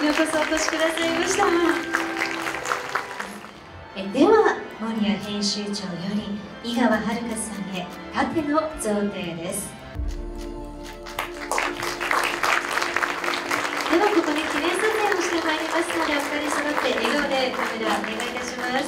ようこそお越しくださいました。では守谷編集長より井川遥さんへ盾の贈呈です。ではここで記念撮影をしてまいりますので、お二人揃って笑顔でカメラお願いいたします。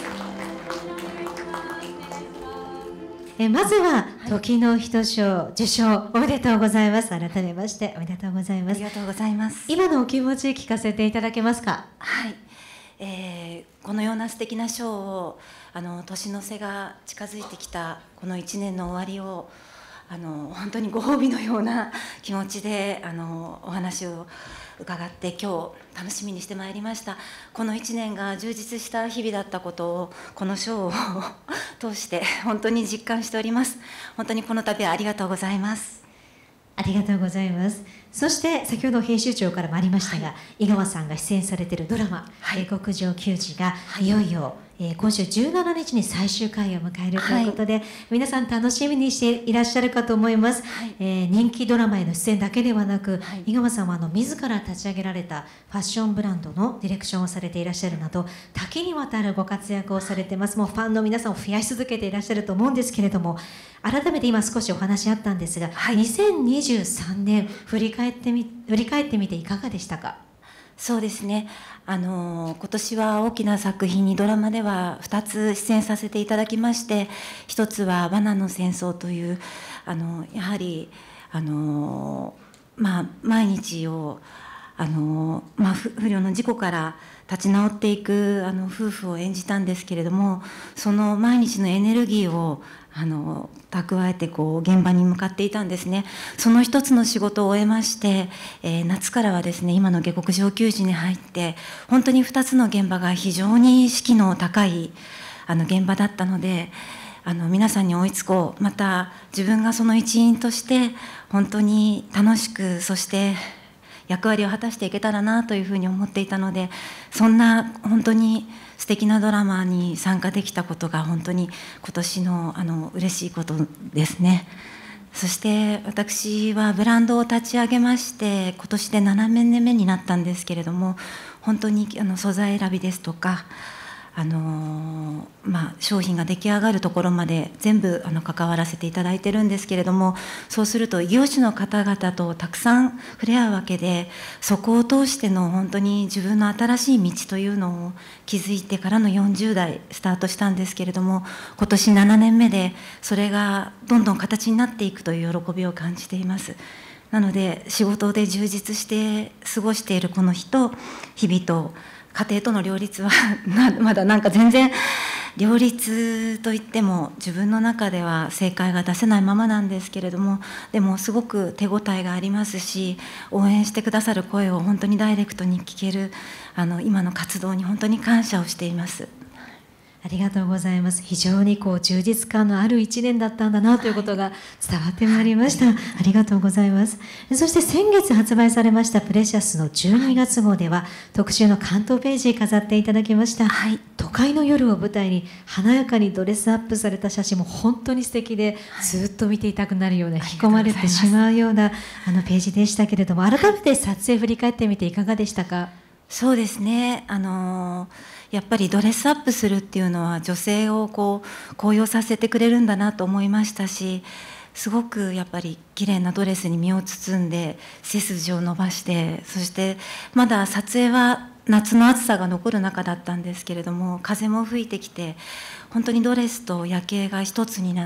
まずは時の人賞受賞おめでとうございます。改めましておめでとうございます。 ありがとうございます。 今のお気持ち聞かせていただけますか？ はい、このような素敵な賞を年の瀬が近づいてきたこの1年の終わりを本当にご褒美のような気持ちでお話を伺って今日楽しみにしてまいりました。この1年が充実した日々だったことをこの賞を通して本当に実感しております。本当にこの度はありがとうございます。 ありがとうございます。そして先ほど編集長からもありましたが、はい、井川さんが出演されているドラマ「下克上球児」がいよいよ、今週17日に最終回を迎えるということで、はい、皆さん楽しみにしていらっしゃるかと思います。はい、人気ドラマへの出演だけではなく、はい、井川さんは自ら立ち上げられたファッションブランドのディレクションをされていらっしゃるなど多岐にわたるご活躍をされてます。もうファンの皆さんを増やし続けていらっしゃると思うんですけれども、改めて今少しお話あったんですが、はい、2023年振り返ってみていかがでしたか？ そうですね、今年は大きな作品にドラマでは2つ出演させていただきまして、1つは「罠の戦争」というやはり毎日を不慮の事故から立ち直っていく夫婦を演じたんですけれども、その毎日のエネルギーを蓄えて現場に向かっていたんですね。その一つの仕事を終えまして、夏からはですね今の下克上球児に入って本当に2つの現場が非常に士気の高い現場だったので、皆さんに追いつこう、また自分がその一員として本当に楽しく、そして役割を果たしていけたらなというふうに思っていたので、そんな本当に素敵なドラマに参加できたことが本当に今年の嬉しいことですね。そして私はブランドを立ち上げまして今年で7年目になったんですけれども、本当に素材選びですとか商品が出来上がるところまで全部関わらせていただいてるんですけれども、そうすると異業種の方々とたくさん触れ合うわけで、そこを通しての本当に自分の新しい道というのを築いてからの40代スタートしたんですけれども、今年7年目でそれがどんどん形になっていくという喜びを感じています。なので仕事で充実して過ごしているこの日と日々と家庭との両立はまだ全然両立といっても自分の中では正解が出せないままなんですけれども、でもすごく手応えがありますし、応援してくださる声を本当にダイレクトに聞ける今の活動に本当に感謝をしています。 ありがとうございます。非常に充実感のある1年だったんだなということが伝わってまいりました。ありがとうございます。そして先月発売されましたプレシャスの12月号では特集の関東ページ飾っていただきました。はい、都会の夜を舞台に華やかにドレスアップされた写真も本当に素敵で、ずっと見ていたくなるような、引き込まれてしまうようなページでしたけれども、改めて撮影振り返ってみていかがでしたか？ そうですね、やっぱりドレスアップするっていうのは女性を高揚させてくれるんだなと思いましたし、すごくやっぱり綺麗なドレスに身を包んで背筋を伸ばして、そしてまだ撮影は夏の暑さが残る中だったんですけれども、風も吹いてきて本当にドレスと夜景が一つになって、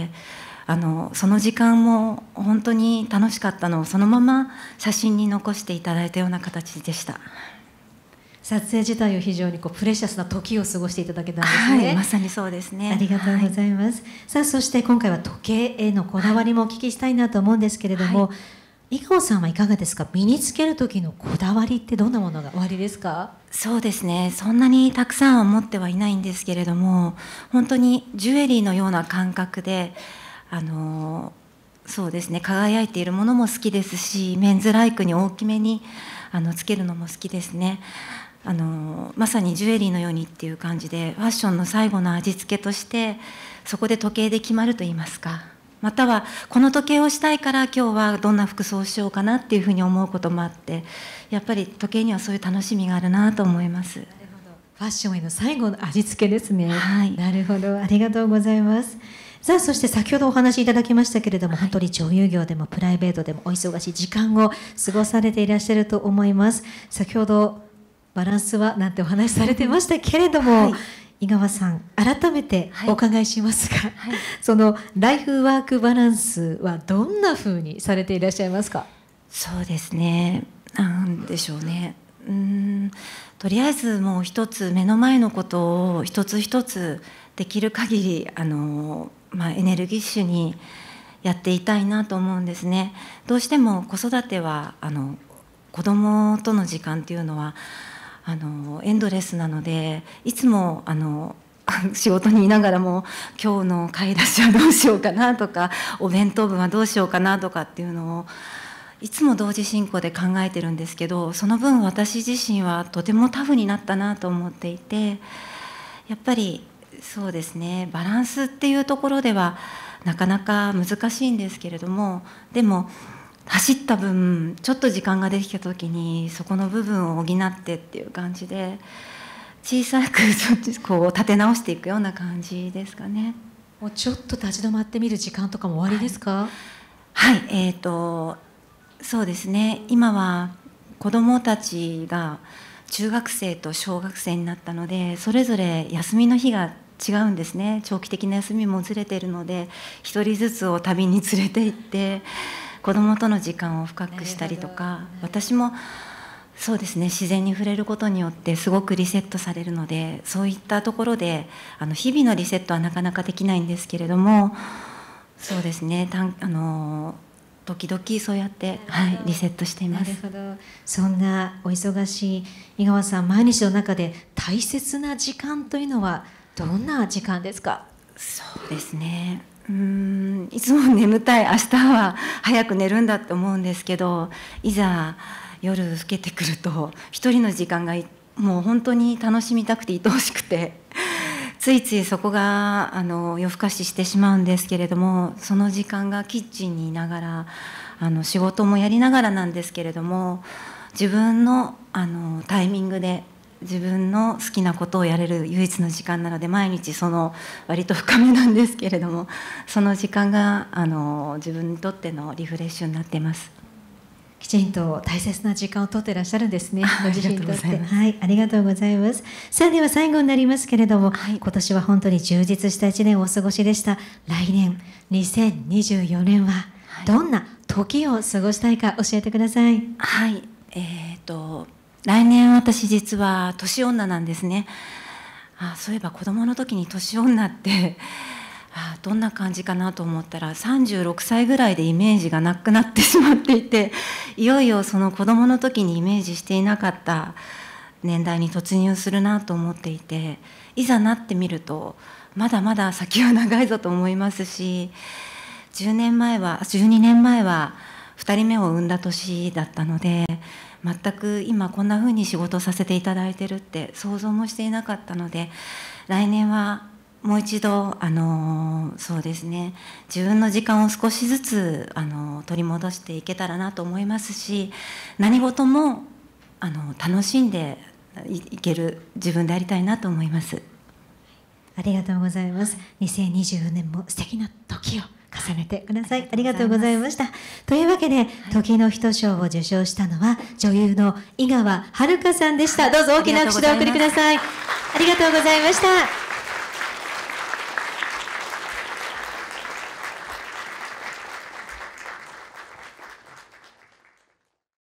その時間も本当に楽しかったのをそのまま写真に残していただいたような形でした。 撮影自体を非常にプレシャスな時を過ごしていただけたんですね。 はい、まさにそうですね。 ありがとうございます。さあそして今回は時計へのこだわりもお聞きしたいなと思うんですけれども、井川さんはいかがですか？身につける時のこだわりってどんなものがおありですか？ そうですね、そんなにたくさんは持ってはいないんですけれども、本当にジュエリーのような感覚でそうですね、輝いているものも好きですし、メンズライクに大きめにつけるのも好きですね。まさにジュエリーのようにっていう感じで、ファッションの最後の味付けとしてそこで時計で決まるといいますか、 またはこの時計をしたいから今日はどんな服装をしようかなっていうふうに思うこともあって、やっぱり時計にはそういう楽しみがあるなと思います。 ファッションへの最後の味付けですね。 はい、 なるほど、ありがとうございます。さあ、そして先ほどお話しいただきましたけれども、本当に女優業でもプライベートでもお忙しい時間を過ごされていらっしゃると思います。先ほどバランスはなんてお話しされてましたけれども、井川さん、改めてお伺いしますが、そのライフワークバランスはどんなふうにされていらっしゃいますか？ そうですね、なんでしょうね、とりあえずもう一つ目の前のことを一つ一つできる限りエネルギッシュにやっていたいなと思うんですね。どうしても子育ては子供との時間っていうのはエンドレスなので、いつも仕事にいながらも今日の買い出しはどうしようかなとか、お弁当分はどうしようかなとかっていうのをいつも同時進行で考えてるんですけど、その分私自身はとてもタフになったなと思っていて、やっぱりそうですね、バランスっていうところではなかなか難しいんですけれども、でも走った分ちょっと時間ができた時にそこの部分を補ってっていう感じで、小さくこう立て直していくような感じですかね。 もうちょっと立ち止まってみる時間とかも終わりですか？ はい、そうですね、今は子どもたちが中学生と小学生になったので、それぞれ休みの日が違うんですね。長期的な休みもずれているので、一人ずつを旅に連れて行って子どもとの時間を深くしたりとか、私もそうですね、自然に触れることによってすごくリセットされるので、そういったところで日々のリセットはなかなかできないんですけれども、そうですね、時々そうやって、リセットしています。 なるほど。そんなお忙しい井川さん、毎日の中で大切な時間というのはどんな時間ですか？ そうですね、いつも眠たい、明日は早く寝るんだって思うんですけど、いざ夜更けてくると一人の時間がもう本当に楽しみたくて愛おしくて、ついついそこが夜更かししてしまうんですけれども、その時間がキッチンにいながら仕事もやりながらなんですけれども、自分のタイミングで自分の好きなことをやれる唯一の時間なので、毎日その割と深めなんですけれども、その時間が自分にとってのリフレッシュになっています。 きちんと大切な時間をとっていらっしゃるんですね。ご自身にとって。 はい、 ありがとうございます。さあ、では最後になりますけれども、今年は本当に充実した1年をお過ごしでした。来年2024年はどんな時を過ごしたいか教えてください。 はい、来年私実は年女なんですね。そういえば子供の時に年女ってどんな感じかなと思ったら、36歳ぐらいでイメージがなくなってしまっていて、いよいよその子供の時にイメージしていなかった年代に突入するなと思っていて、いざなってみるとまだまだ先は長いぞと思いますし、12年前は2人目を産んだ年だったので、全く今こんな風に仕事をさせていただいてるって想像もしていなかったので、来年はもう一度そうですね、自分の時間を少しずつ取り戻していけたらなと思いますし、何事も楽しんでいける自分でありたいなと思います。 ありがとうございます。2024年も素敵な時を重ねてください。ありがとうございました。というわけで、時の人賞を受賞したのは女優の井川遥さんでした。どうぞ大きな拍手でお送りください。ありがとうございました。